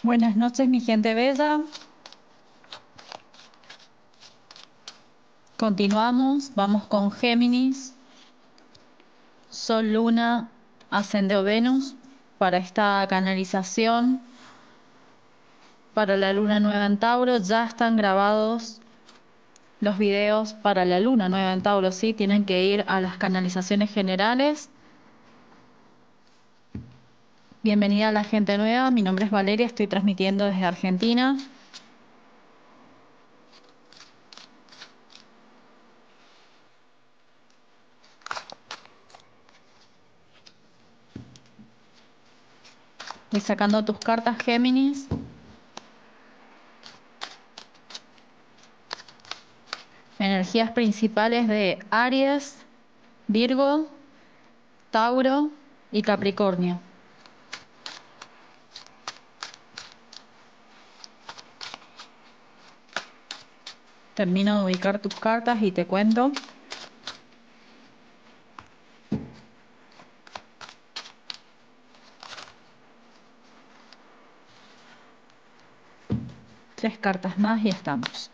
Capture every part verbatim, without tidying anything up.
Buenas noches, mi gente bella. Continuamos, vamos con Géminis, Sol, Luna, Ascendeo Venus para esta canalización. Para la Luna Nueva en Tauro ya están grabados los videos para la Luna Nueva en Tauro, ¿sí? Tienen que ir a las canalizaciones generales. Bienvenida a la gente nueva, mi nombre es Valeria, estoy transmitiendo desde Argentina. Voy sacando tus cartas, Géminis. Energías principales de Aries, Virgo, Tauro y Capricornio. Termino de ubicar tus cartas y te cuento. Tres cartas más y estamos.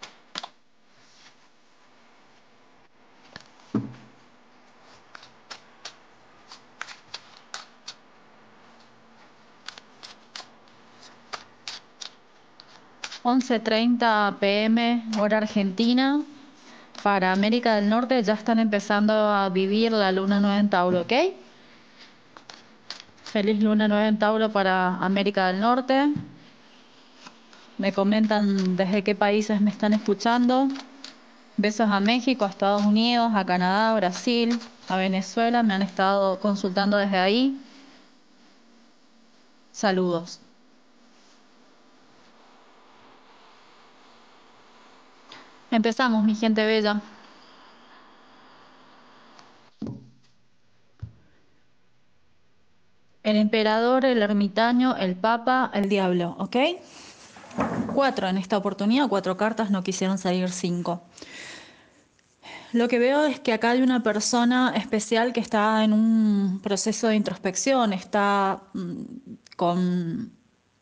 once treinta pm hora argentina. Para América del Norte ya están empezando a vivir la luna nueva en Tauro, ¿ok? Feliz luna nueva en Tauro para América del Norte. Me comentan desde qué países me están escuchando. Besos a México, a Estados Unidos, a Canadá, a Brasil, a Venezuela. Me han estado consultando desde ahí. Saludos. Empezamos, mi gente bella. El emperador, el ermitaño, el papa, el diablo, ¿ok? Cuatro en esta oportunidad, cuatro cartas, no quisieron salir cinco. Lo que veo es que acá hay una persona especial que está en un proceso de introspección, está mm, con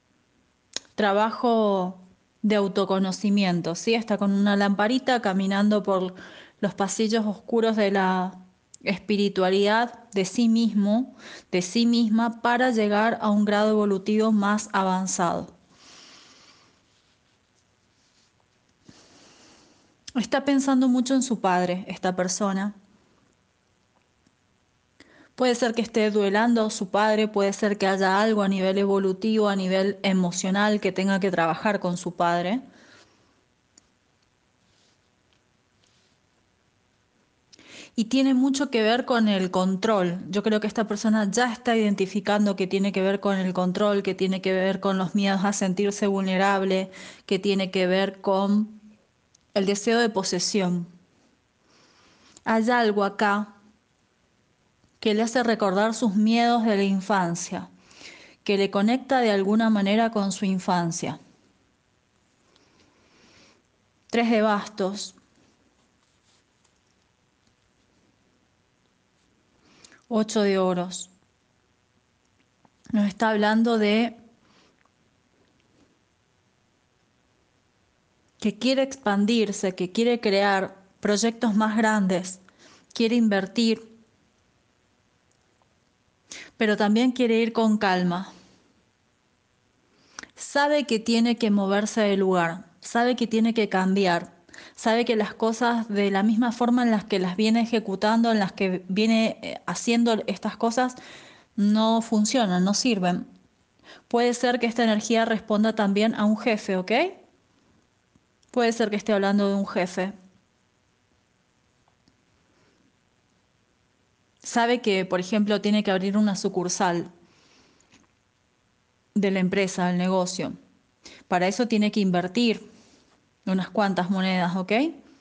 trabajo de autoconocimiento, ¿sí? Está con una lamparita caminando por los pasillos oscuros de la espiritualidad de sí mismo, de sí misma, para llegar a un grado evolutivo más avanzado. Está pensando mucho en su padre, esta persona. Puede ser que esté duelando a su padre, puede ser que haya algo a nivel evolutivo, a nivel emocional, que tenga que trabajar con su padre. Y tiene mucho que ver con el control. Yo creo que esta persona ya está identificando que tiene que ver con el control, que tiene que ver con los miedos a sentirse vulnerable, que tiene que ver con el deseo de posesión. Hay algo acá que le hace recordar sus miedos de la infancia, que le conecta de alguna manera con su infancia. Tres de bastos. Ocho de oros. Nos está hablando de que quiere expandirse, que quiere crear proyectos más grandes, quiere invertir, pero también quiere ir con calma. Sabe que tiene que moverse del lugar, sabe que tiene que cambiar, sabe que las cosas de la misma forma en las que las viene ejecutando, en las que viene haciendo estas cosas, no funcionan, no sirven. Puede ser que esta energía responda también a un jefe, ¿ok? Puede ser que esté hablando de un jefe. Sabe que, por ejemplo, tiene que abrir una sucursal de la empresa, del negocio. Para eso tiene que invertir unas cuantas monedas, ¿ok?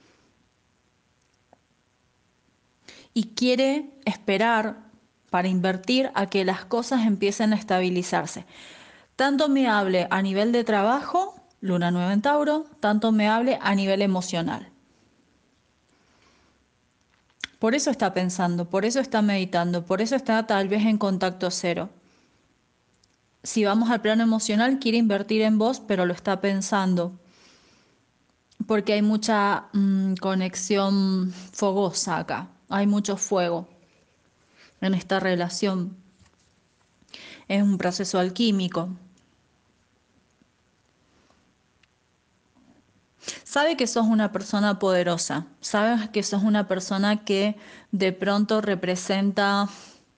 Y quiere esperar para invertir a que las cosas empiecen a estabilizarse. Tanto me hable a nivel de trabajo, luna nueva en Tauro, tanto me hable a nivel emocional. Por eso está pensando, por eso está meditando, por eso está tal vez en contacto cero. Si vamos al plano emocional, quiere invertir en vos, pero lo está pensando, porque hay mucha mm, conexión fogosa acá, hay mucho fuego en esta relación, es un proceso alquímico. Sabe que sos una persona poderosa, sabes que sos una persona que de pronto representa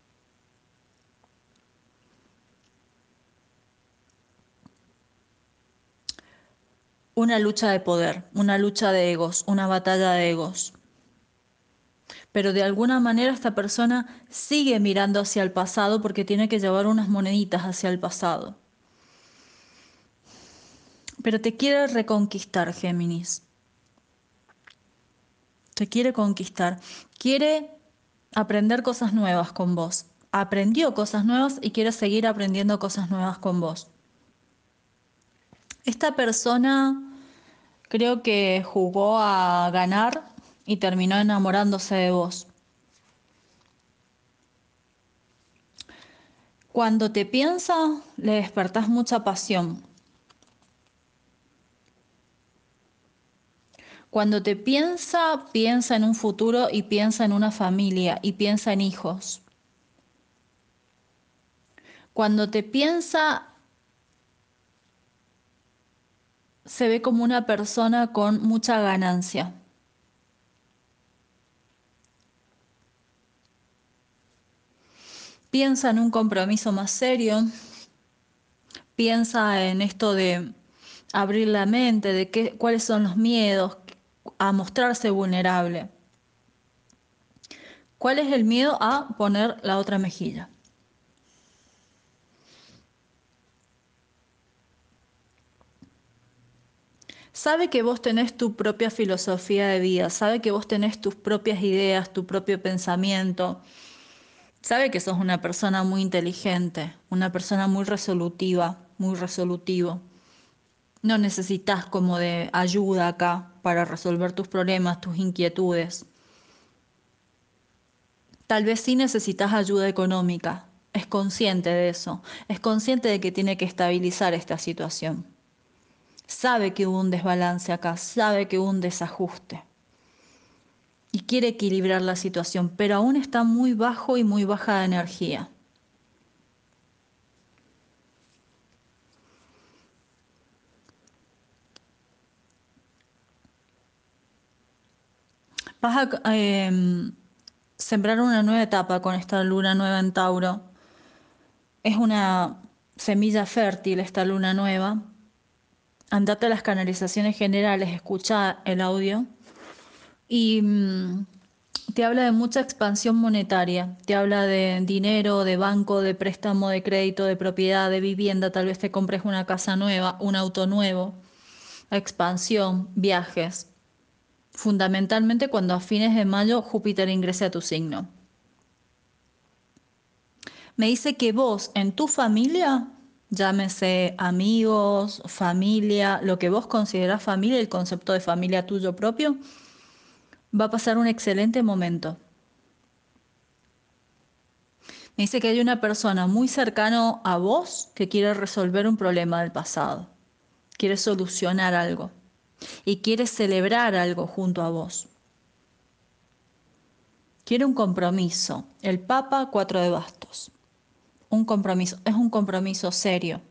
una lucha de poder, una lucha de egos, una batalla de egos. Pero de alguna manera esta persona sigue mirando hacia el pasado porque tiene que llevar unas moneditas hacia el pasado. Pero te quiere reconquistar, Géminis. Te quiere conquistar. Quiere aprender cosas nuevas con vos. Aprendió cosas nuevas y quiere seguir aprendiendo cosas nuevas con vos. Esta persona creo que jugó a ganar y terminó enamorándose de vos. Cuando te piensa, le despertás mucha pasión. Cuando te piensa, piensa en un futuro y piensa en una familia y piensa en hijos. Cuando te piensa, se ve como una persona con mucha ganancia. Piensa en un compromiso más serio, piensa en esto de abrir la mente, de qué, cuáles son los miedos, a mostrarse vulnerable. ¿Cuál es el miedo a poner la otra mejilla? Sabe que vos tenés tu propia filosofía de vida, sabe que vos tenés tus propias ideas, tu propio pensamiento, sabe que sos una persona muy inteligente, una persona muy resolutiva, muy resolutivo. No necesitas como de ayuda acá para resolver tus problemas, tus inquietudes. Tal vez sí necesitas ayuda económica. Es consciente de eso. Es consciente de que tiene que estabilizar esta situación. Sabe que hubo un desbalance acá, sabe que hubo un desajuste. Y quiere equilibrar la situación, pero aún está muy bajo y muy baja de energía. Vas a eh, sembrar una nueva etapa con esta luna nueva en Tauro. Es una semilla fértil esta luna nueva. Andate a las canalizaciones generales, escucha el audio y mm, te habla de mucha expansión monetaria, te habla de dinero, de banco, de préstamo, de crédito, de propiedad, de vivienda, tal vez te compres una casa nueva, un auto nuevo, expansión, viajes. Fundamentalmente cuando a fines de mayo Júpiter ingrese a tu signo. Me dice que vos en tu familia, llámese amigos, familia, lo que vos considerás familia, el concepto de familia tuyo propio, va a pasar un excelente momento. Me dice que hay una persona muy cercano a vos que quiere resolver un problema del pasado, quiere solucionar algo y quiere celebrar algo junto a vos. Quiere un compromiso. El Papa, cuatro de bastos. Un compromiso, es un compromiso serio.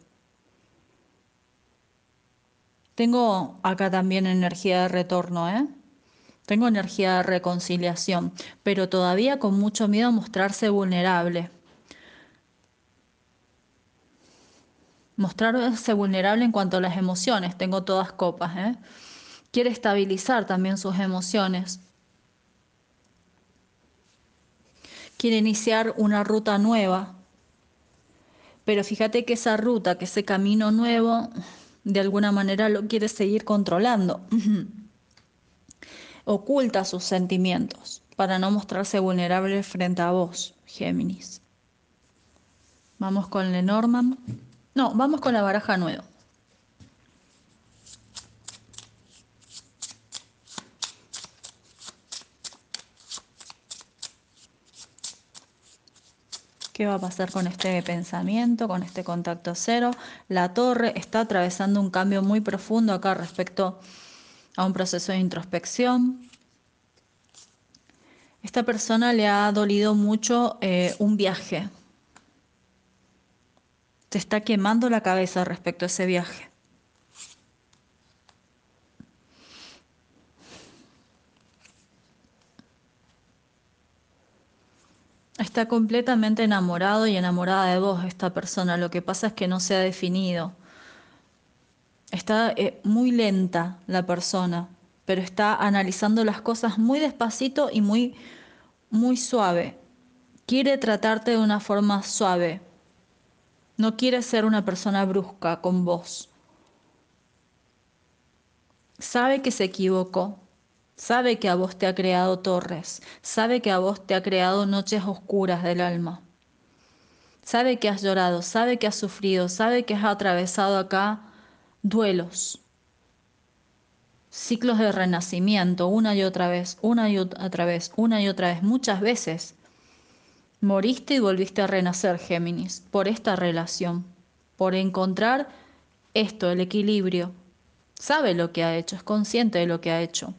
Tengo acá también energía de retorno, ¿eh? Tengo energía de reconciliación, pero todavía con mucho miedo a mostrarse vulnerable. Mostrarse vulnerable en cuanto a las emociones, tengo todas copas, ¿eh? Quiere estabilizar también sus emociones. Quiere iniciar una ruta nueva. Pero fíjate que esa ruta, que ese camino nuevo, de alguna manera lo quiere seguir controlando. Oculta sus sentimientos para no mostrarse vulnerable frente a vos, Géminis. Vamos con Lenormand. No, vamos con la baraja nueva. ¿Qué va a pasar con este pensamiento, con este contacto cero? La torre está atravesando un cambio muy profundo acá respecto a un proceso de introspección. Esta persona le ha dolido mucho eh, un viaje. Te está quemando la cabeza respecto a ese viaje. Está completamente enamorado y enamorada de vos esta persona. Lo que pasa es que no se ha definido. Está eh, muy lenta la persona, pero está analizando las cosas muy despacito y muy, muy suave. Quiere tratarte de una forma suave. No quiere ser una persona brusca con vos. Sabe que se equivocó. Sabe que a vos te ha creado torres. Sabe que a vos te ha creado noches oscuras del alma. Sabe que has llorado, sabe que has sufrido, sabe que has atravesado acá duelos, ciclos de renacimiento, una y otra vez, una y otra vez, una y otra vez, muchas veces. Moriste y volviste a renacer, Géminis, por esta relación, por encontrar esto, el equilibrio. Sabe lo que ha hecho, es consciente de lo que ha hecho.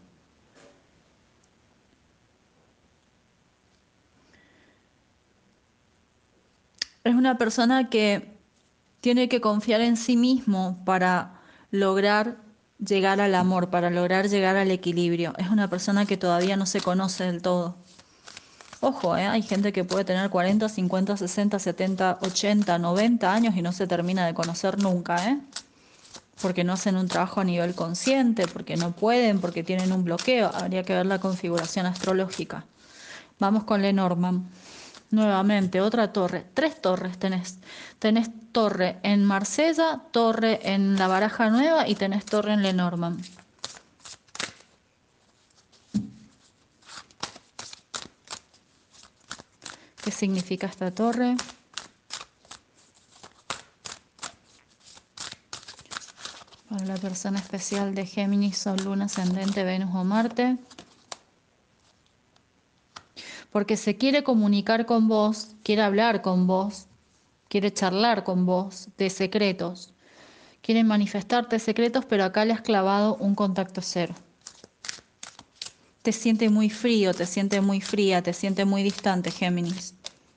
Es una persona que tiene que confiar en sí mismo para lograr llegar al amor, para lograr llegar al equilibrio. Es una persona que todavía no se conoce del todo. Ojo, ¿eh? Hay gente que puede tener cuarenta, cincuenta, sesenta, setenta, ochenta, noventa años y no se termina de conocer nunca, ¿eh? Porque no hacen un trabajo a nivel consciente, porque no pueden, porque tienen un bloqueo. Habría que ver la configuración astrológica. Vamos con Lenormand. Nuevamente, otra torre. Tres torres tenés. Tenés torre en Marsella, torre en la Baraja Nueva y tenés torre en Lenormand. ¿Qué significa esta torre? Para la persona especial de Géminis, Sol, Luna, Ascendente, Venus o Marte. Porque se quiere comunicar con vos, quiere hablar con vos, quiere charlar con vos de secretos. Quiere manifestarte secretos, pero acá le has clavado un contacto cero. Te siente muy frío, te siente muy fría, te siente muy distante, Géminis.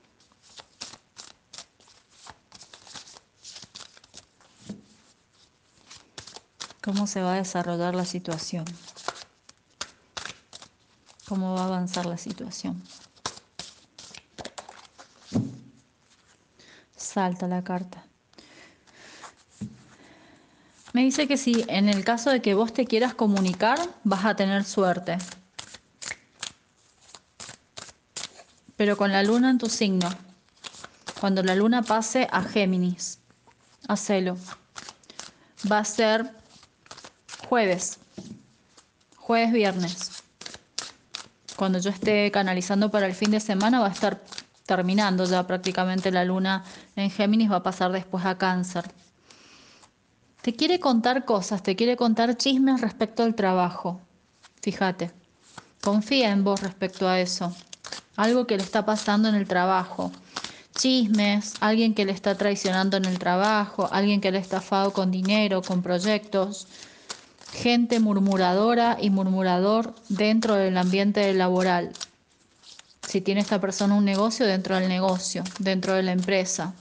¿Cómo se va a desarrollar la situación? ¿Cómo va a avanzar la situación? Salta la carta. Me dice que si en el caso de que vos te quieras comunicar, vas a tener suerte. Pero con la luna en tu signo. Cuando la luna pase a Géminis, hacelo. Va a ser jueves. Jueves, viernes. Cuando yo esté canalizando para el fin de semana va a estar terminando ya prácticamente la luna en Géminis, va a pasar después a Cáncer. Te quiere contar cosas, te quiere contar chismes respecto al trabajo. Fíjate, confía en vos respecto a eso. Algo que le está pasando en el trabajo. Chismes, alguien que le está traicionando en el trabajo, alguien que le ha estafado con dinero, con proyectos. Gente murmuradora y murmurador dentro del ambiente laboral. Si tiene esta persona un negocio, dentro del negocio, dentro de la empresa.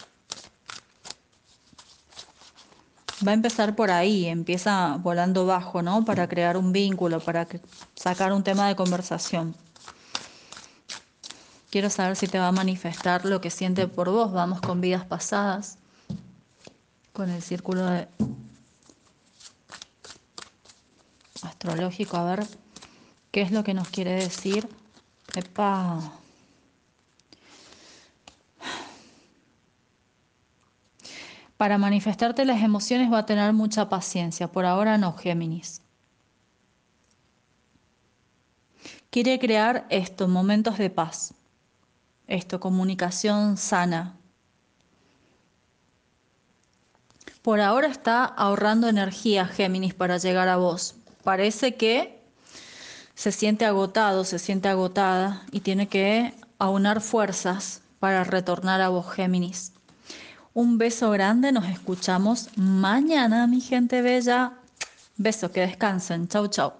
Va a empezar por ahí, empieza volando bajo, ¿no? Para crear un vínculo, para sacar un tema de conversación. Quiero saber si te va a manifestar lo que siente por vos. Vamos con vidas pasadas, con el círculo de astrológico, a ver qué es lo que nos quiere decir. Epa. Para manifestarte las emociones va a tener mucha paciencia. Por ahora no, Géminis. Quiere crear esto, momentos de paz. Esto, comunicación sana. Por ahora está ahorrando energía, Géminis, para llegar a vos. Parece que se siente agotado, se siente agotada y tiene que aunar fuerzas para retornar a vos, Géminis. Un beso grande, nos escuchamos mañana, mi gente bella. Beso, que descansen. Chau, chau.